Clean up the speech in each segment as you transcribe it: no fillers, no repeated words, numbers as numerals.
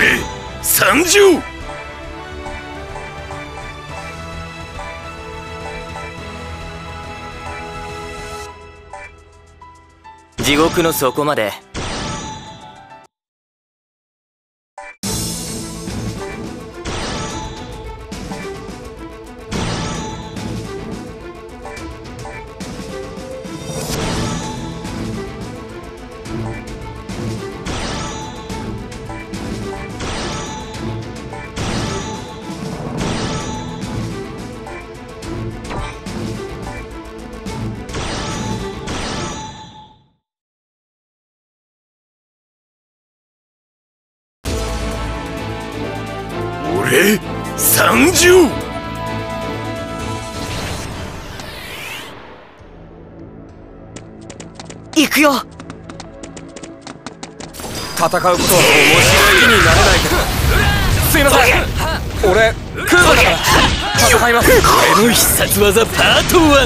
俺参上。 地獄の底まで。 俺参上。 行くよ。 戦うことは面白い気になれないけど、すいません、俺クーバだから戦います。 俺の必殺技パート1。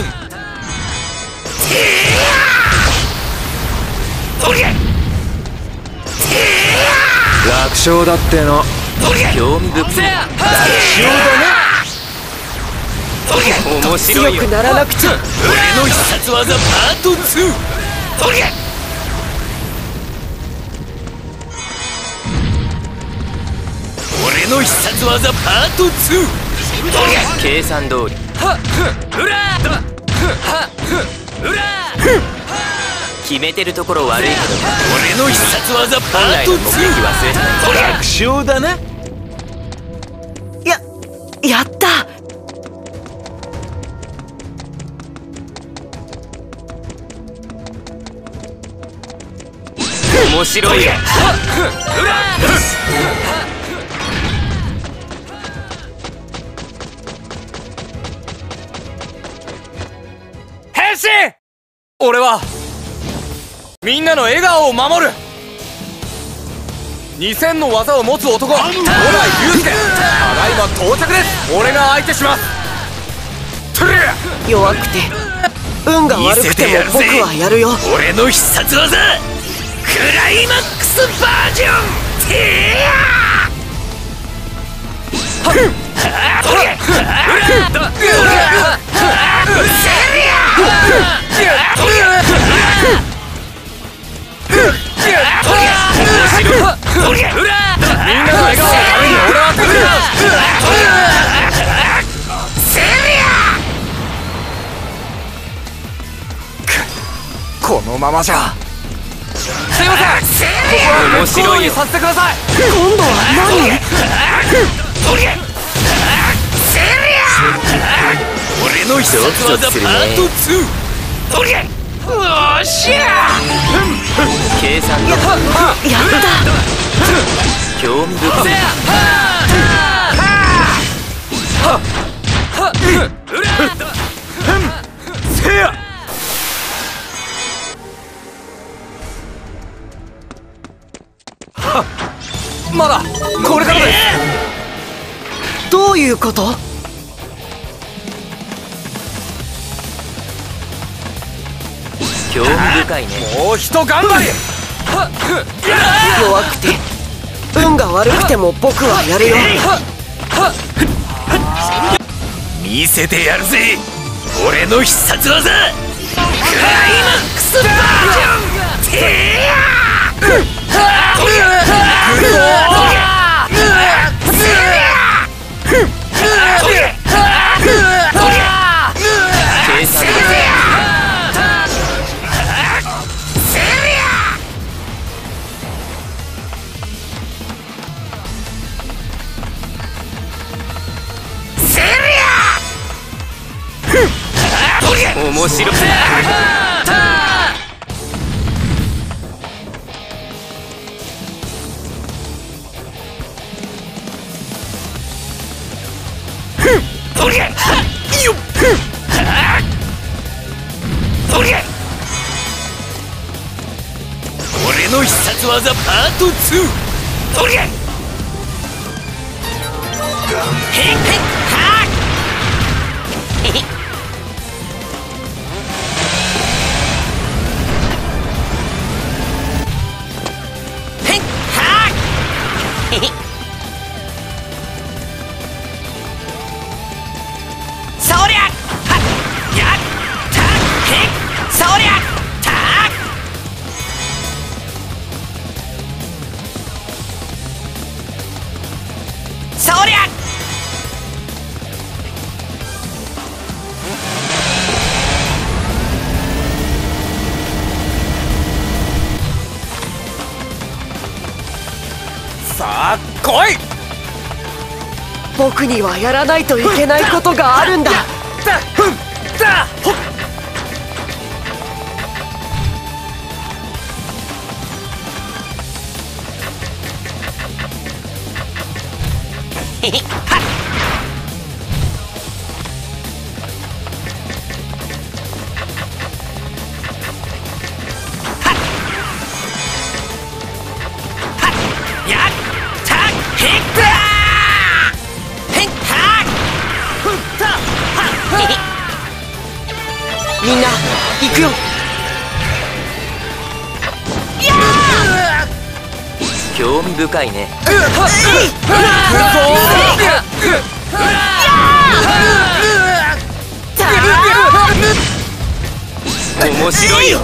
楽勝だっての。 興味深い。楽勝だね。面白いよ。 強くならなくちゃ。 俺の必殺技パート2。俺の必殺技パート2。 計算通り。決めてるところ悪いけど、 俺の必殺技パート2。 目的忘れてない。 楽勝だな。 やった。 面白いよ。 変身。俺はみんなの笑顔を守る2000の技を持つ男、小田井祐介。ただいま到着です。俺が相手します。 弱くて運が悪くても僕はやるよ。 俺の必殺技クライマックスバージョン。てやみんなの笑顔のために俺は戦う。このままじゃ。すいません、ここは面白いにさせてください。 今度は何？ 俺の必殺技パート2。おっしゃ計算通り。 やった。 興味深い。 せや。まだこれからです。 どういうこと？ 興味深いね。 もうひと頑張り。 弱くて運が悪くても僕はやるよ。 見せてやるぜ。俺の必殺技クライマックスバージョン。てや計算通り。面白い。 俺の必殺技パート2。 さあ来い。 僕にはやらないといけないことがあるんだ。みんな行くよ。 興味深いね。面白いよ。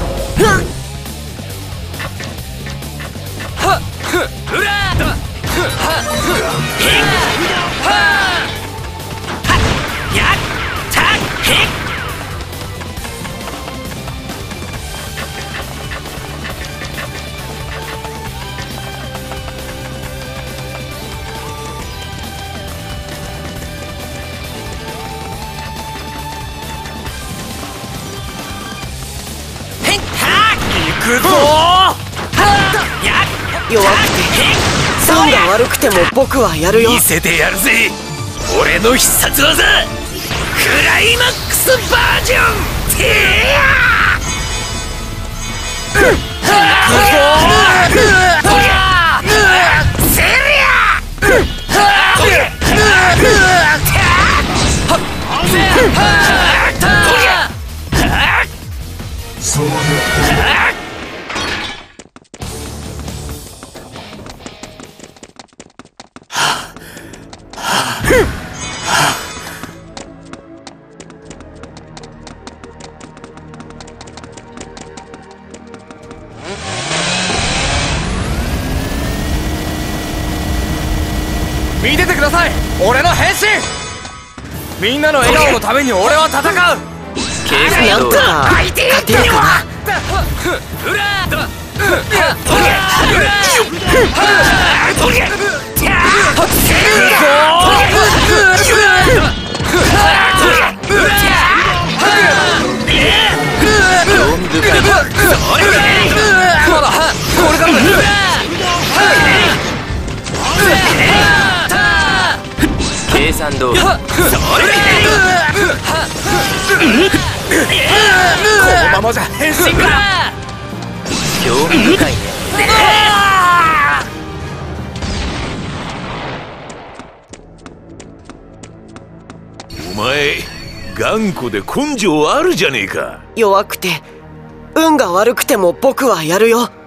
弱くて運が悪くても僕はやるよ。 見せてやるぜ俺の必殺技クライマックスバージョン。 見ててください、俺の変身。みんなの笑顔のために俺は戦う。 計なんとか勝てるかな。 まだこれからだ。 計算通り。 このままじゃ変身が。 興味深いね。 お前頑固で根性あるじゃねえか。 弱くて運が悪くても僕はやるよ。